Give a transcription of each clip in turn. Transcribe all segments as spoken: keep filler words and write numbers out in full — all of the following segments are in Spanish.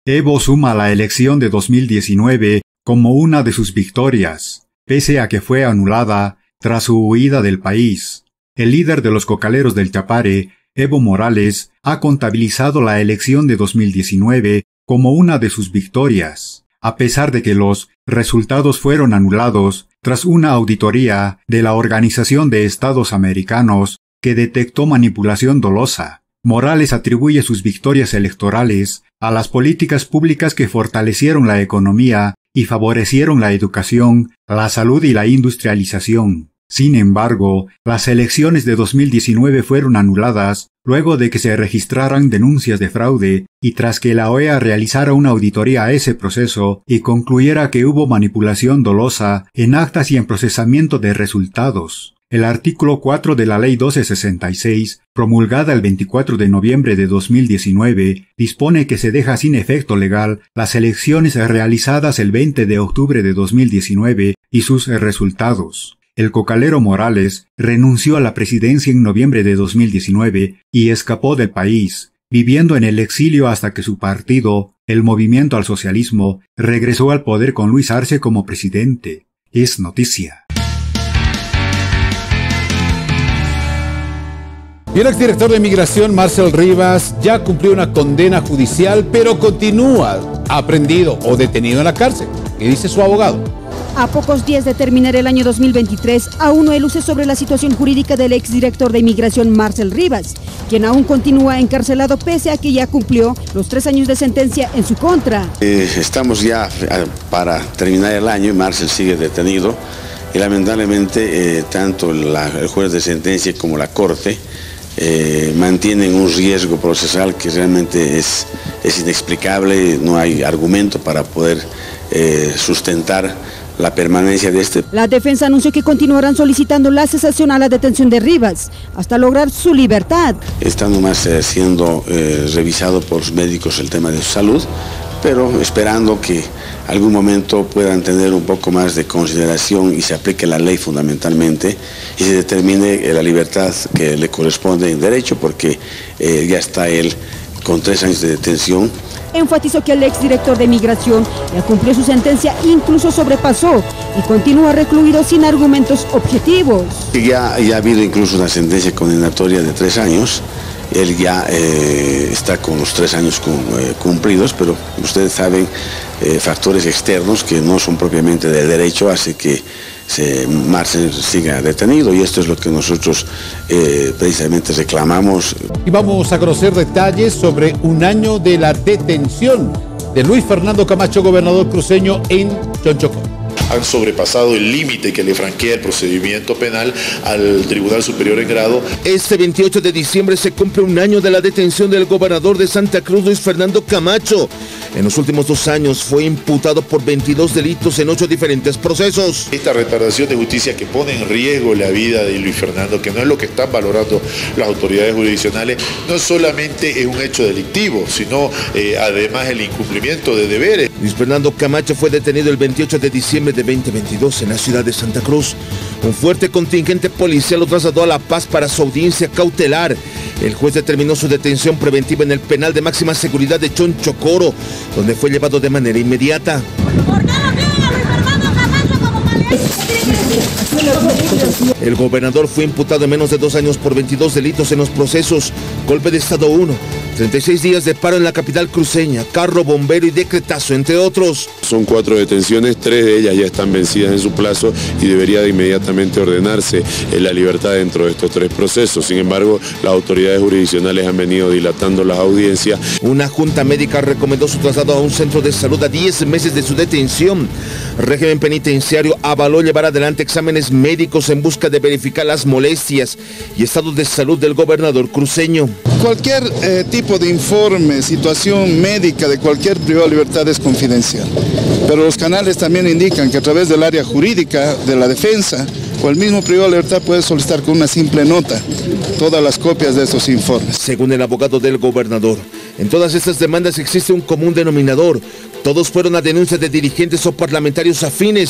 Evo suma la elección de dos mil diecinueve como una de sus victorias, pese a que fue anulada tras su huida del país. El líder de los cocaleros del Chapare, Evo Morales, ha contabilizado la elección de dos mil diecinueve como una de sus victorias, a pesar de que los resultados fueron anulados tras una auditoría de la Organización de Estados Americanos que detectó manipulación dolosa. Morales atribuye sus victorias electorales a las políticas públicas que fortalecieron la economía y favorecieron la educación, la salud y la industrialización. Sin embargo, las elecciones de dos mil diecinueve fueron anuladas luego de que se registraran denuncias de fraude y tras que la O E A realizara una auditoría a ese proceso y concluyera que hubo manipulación dolosa en actas y en procesamiento de resultados. El artículo cuatro de la Ley doce sesenta y seis, promulgada el veinticuatro de noviembre de dos mil diecinueve, dispone que se deja sin efecto legal las elecciones realizadas el veinte de octubre de dos mil diecinueve y sus resultados. El cocalero Morales renunció a la presidencia en noviembre de dos mil diecinueve y escapó del país, viviendo en el exilio hasta que su partido, el Movimiento al Socialismo, regresó al poder con Luis Arce como presidente. Es noticia. Y el exdirector de Migración, Marcel Rivas, ya cumplió una condena judicial, pero continúa aprendido o detenido en la cárcel. ¿Qué dice su abogado? A pocos días de terminar el año dos mil veintitrés, aún no hay luces sobre la situación jurídica del exdirector de Inmigración, Marcel Rivas, quien aún continúa encarcelado pese a que ya cumplió los tres años de sentencia en su contra. Eh, estamos ya para terminar el año y Marcel sigue detenido y lamentablemente eh, tanto la, el juez de sentencia como la corte eh, mantienen un riesgo procesal que realmente es, es inexplicable, no hay argumento para poder eh, sustentar la permanencia de este. La defensa anunció que continuarán solicitando la cesación a la detención de Rivas hasta lograr su libertad. Está nomás eh, siendo eh, revisado por los médicos el tema de su salud, pero esperando que algún momento puedan tener un poco más de consideración y se aplique la ley fundamentalmente y se determine la libertad que le corresponde en derecho, porque eh, ya está él con tres años de detención. Enfatizó que el exdirector de Migración ya cumplió su sentencia, incluso sobrepasó y continúa recluido sin argumentos objetivos. Ya, ya ha habido incluso una sentencia condenatoria de tres años. Él ya eh, está con los tres años con, eh, cumplidos, pero ustedes saben, eh, factores externos que no son propiamente de derecho hace que se, Marcel siga detenido, y esto es lo que nosotros eh, precisamente reclamamos. Y vamos a conocer detalles sobre un año de la detención de Luis Fernando Camacho, gobernador cruceño en Chonchocó. Han sobrepasado el límite que le franquea el procedimiento penal al Tribunal Superior en Grado. Este veintiocho de diciembre se cumple un año de la detención del gobernador de Santa Cruz, Luis Fernando Camacho. En los últimos dos años fue imputado por veintidós delitos en ocho diferentes procesos. Esta retardación de justicia que pone en riesgo la vida de Luis Fernando, que no es lo que están valorando las autoridades jurisdiccionales, no solamente es un hecho delictivo, sino eh, además el incumplimiento de deberes. Luis Fernando Camacho fue detenido el veintiocho de diciembre de veinte veintidós en la ciudad de Santa Cruz. Un fuerte contingente policial lo trasladó a La Paz para su audiencia cautelar. El juez determinó su detención preventiva en el penal de máxima seguridad de Chonchocoro, donde fue llevado de manera inmediata. ¿Por qué no tienen a Luis Fernando Camacho como El gobernador fue imputado en menos de dos años por veintidós delitos en los procesos: golpe de Estado uno, treinta y seis días de paro en la capital cruceña, carro bombero y decretazo, entre otros. Son cuatro detenciones, tres de ellas ya están vencidas en su plazo y debería de inmediatamente ordenarse la libertad dentro de estos tres procesos. Sin embargo, las autoridades jurisdiccionales han venido dilatando las audiencias. Una junta médica recomendó su traslado a un centro de salud a diez meses de su detención. Régimen penitenciario avaló llevar adelante exámenes médicos en busca de verificar las molestias y estado de salud del gobernador cruceño. Cualquier eh, tipo de informe, situación médica de cualquier privado de libertad es confidencial, pero los canales también indican que a través del área jurídica de la defensa o el mismo privado de libertad puede solicitar con una simple nota todas las copias de esos informes. Según el abogado del gobernador, en todas estas demandas existe un común denominador. Todos fueron a denuncias de dirigentes o parlamentarios afines.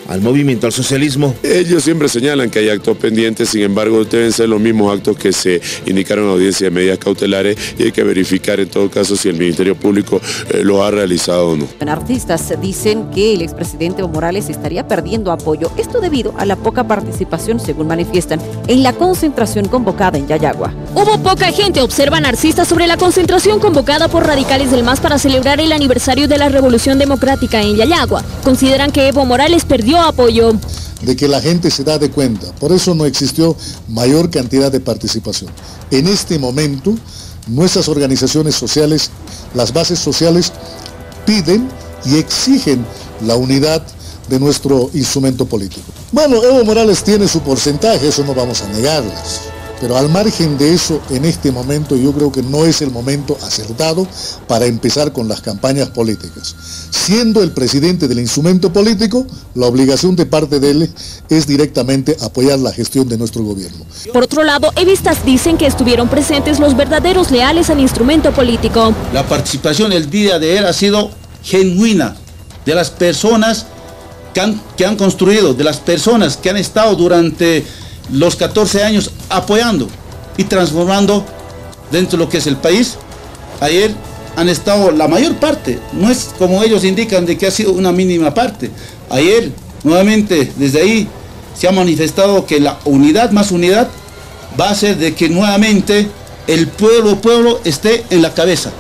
al movimiento al socialismo. Ellos siempre señalan que hay actos pendientes, sin embargo deben ser los mismos actos que se indicaron en la audiencia de medidas cautelares y hay que verificar en todo caso si el Ministerio Público eh, lo ha realizado o no. Artistas dicen que el expresidente Evo Morales estaría perdiendo apoyo, esto debido a la poca participación, según manifiestan, en la concentración convocada en Yayagua. Hubo poca gente, observan artistas, sobre la concentración convocada por radicales del M A S para celebrar el aniversario de la Revolución Democrática en Yayagua. Consideran que Evo Morales perdió apoyo. De que la gente se da de cuenta, por eso no existió mayor cantidad de participación. En este momento, nuestras organizaciones sociales, las bases sociales, piden y exigen la unidad de nuestro instrumento político. Bueno, Evo Morales tiene su porcentaje, eso no vamos a negarlas. Pero al margen de eso, en este momento yo creo que no es el momento acertado para empezar con las campañas políticas. Siendo el presidente del instrumento político, la obligación de parte de él es directamente apoyar la gestión de nuestro gobierno. Por otro lado, evistas dicen que estuvieron presentes los verdaderos leales al instrumento político. La participación el día de él ha sido genuina, de las personas que han, que han construido, de las personas que han estado durante los catorce años apoyando y transformando dentro de lo que es el país. Ayer han estado la mayor parte, no es como ellos indican de que ha sido una mínima parte. Ayer nuevamente desde ahí se ha manifestado que la unidad más unidad va a ser de que nuevamente el pueblo pueblo esté en la cabeza,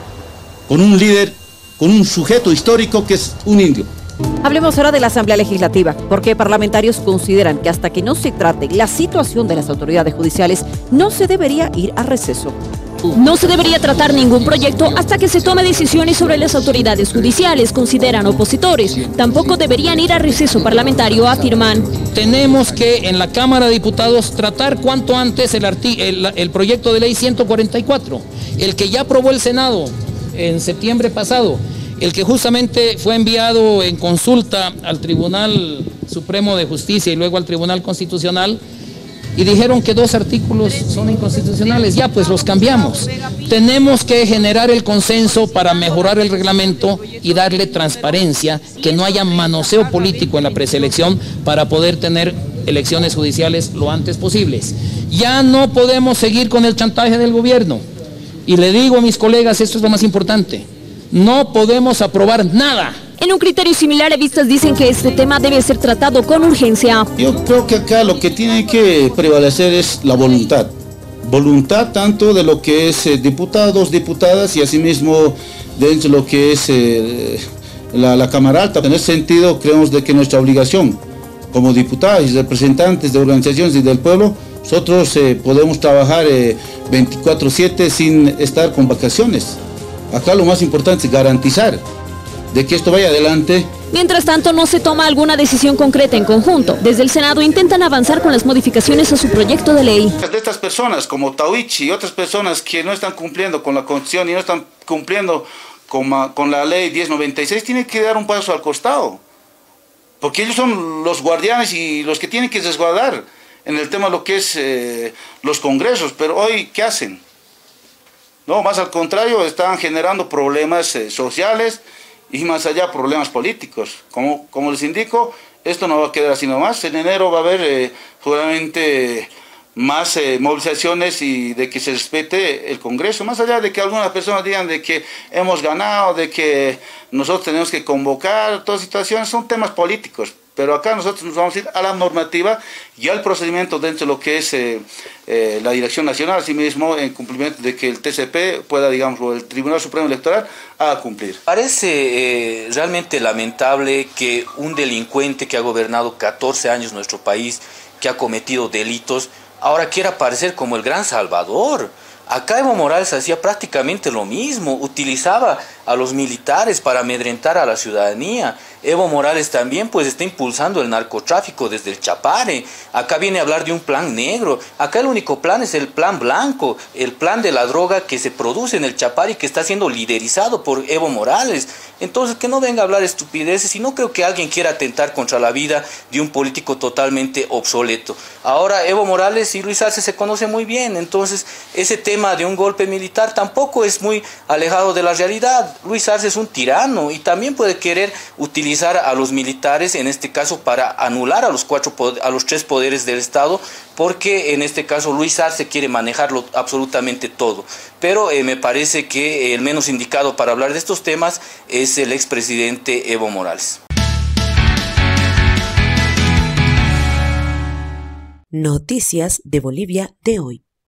con un líder, con un sujeto histórico que es un indio. Hablemos ahora de la Asamblea Legislativa, porque parlamentarios consideran que hasta que no se trate la situación de las autoridades judiciales, no se debería ir a receso. No se debería tratar ningún proyecto hasta que se tome decisiones sobre las autoridades judiciales, consideran opositores. Tampoco deberían ir a receso parlamentario, afirman. Tenemos que en la Cámara de Diputados tratar cuanto antes el, el, el proyecto de ley ciento cuarenta y cuatro, el que ya aprobó el Senado en septiembre pasado, el que justamente fue enviado en consulta al Tribunal Supremo de Justicia y luego al Tribunal Constitucional, y dijeron que dos artículos son inconstitucionales. Ya pues los cambiamos. Tenemos que generar el consenso para mejorar el reglamento y darle transparencia, que no haya manoseo político en la preselección para poder tener elecciones judiciales lo antes posibles. Ya no podemos seguir con el chantaje del gobierno. Y le digo a mis colegas, esto es lo más importante, no podemos aprobar nada. En un criterio similar, evistas dicen que este tema debe ser tratado con urgencia. Yo creo que acá lo que tiene que prevalecer es la voluntad. Voluntad tanto de lo que es eh, diputados, diputadas y asimismo dentro de lo que es eh, la, la Cámara Alta. En ese sentido, creemos de que nuestra obligación como diputados y representantes de organizaciones y del pueblo, nosotros eh, podemos trabajar eh, veinticuatro siete sin estar con vacaciones. Acá lo más importante es garantizar de que esto vaya adelante. Mientras tanto, no se toma alguna decisión concreta en conjunto. Desde el Senado intentan avanzar con las modificaciones a su proyecto de ley. De estas personas como Tauichi y otras personas que no están cumpliendo con la Constitución y no están cumpliendo con, con la ley diez noventa y seis, tienen que dar un paso al costado. Porque ellos son los guardianes y los que tienen que resguardar en el tema de lo que es eh, los congresos. Pero hoy, ¿qué hacen? No, más al contrario, están generando problemas eh, sociales y más allá problemas políticos. Como, como les indico, esto no va a quedar así nomás. En enero va a haber eh, seguramente más eh, movilizaciones y de que se respete el Congreso. Más allá de que algunas personas digan de que hemos ganado, de que nosotros tenemos que convocar, todas situaciones son temas políticos. Pero acá nosotros nos vamos a ir a la normativa y al procedimiento dentro de lo que es eh, eh, la Dirección Nacional, asimismo en cumplimiento de que el T C P pueda, digamos, o el Tribunal Supremo Electoral haga cumplir. Parece eh, realmente lamentable que un delincuente que ha gobernado catorce años nuestro país, que ha cometido delitos, ahora quiera aparecer como el gran salvador. Acá Evo Morales hacía prácticamente lo mismo, utilizaba a los militares para amedrentar a la ciudadanía. Evo Morales también pues está impulsando el narcotráfico desde el Chapare. Acá viene a hablar de un plan negro. Acá el único plan es el plan blanco, el plan de la droga que se produce en el Chapare y que está siendo liderizado por Evo Morales. Entonces que no venga a hablar estupideces, y no creo que alguien quiera atentar contra la vida de un político totalmente obsoleto. Ahora Evo Morales y Luis Arce se conocen muy bien, entonces ese tema de un golpe militar tampoco es muy alejado de la realidad. verdad, Luis Arce es un tirano y también puede querer utilizar a los militares, en este caso, para anular a los, cuatro, a los tres poderes del Estado, porque en este caso Luis Arce quiere manejarlo absolutamente todo. Pero eh, me parece que el menos indicado para hablar de estos temas es el expresidente Evo Morales. Noticias de Bolivia de hoy.